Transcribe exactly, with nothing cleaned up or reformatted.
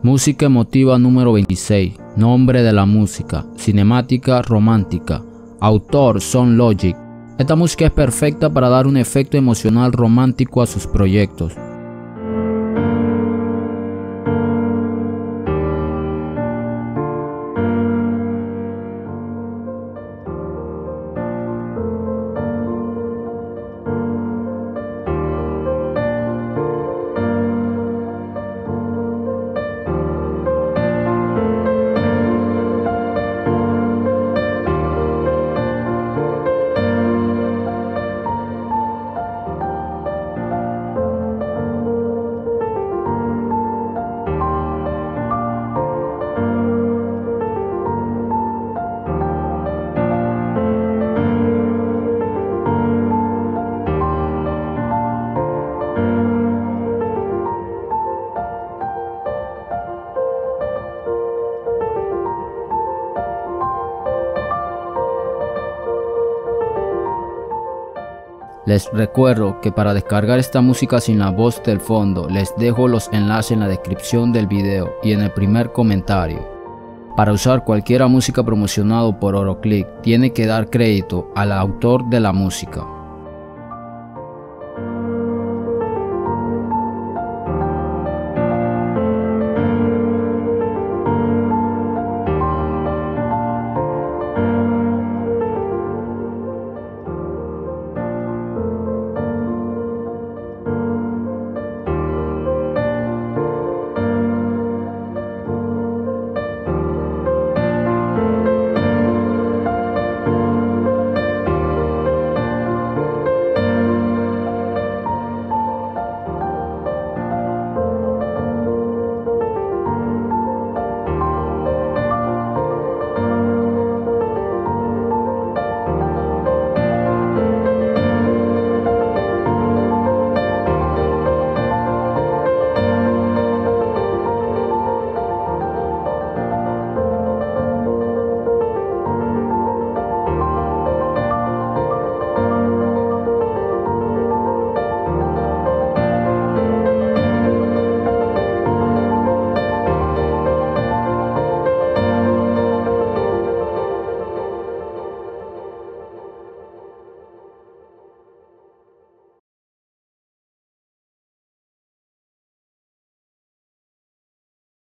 Música emotiva número veintiséis. Nombre de la música: Cinemática Romántica. Autor: Son Logic. Esta música es perfecta para dar un efecto emocional romántico a sus proyectos. Les recuerdo que para descargar esta música sin la voz del fondo, les dejo los enlaces en la descripción del video y en el primer comentario. Para usar cualquier música promocionada por Oroclick, tiene que dar crédito al autor de la música.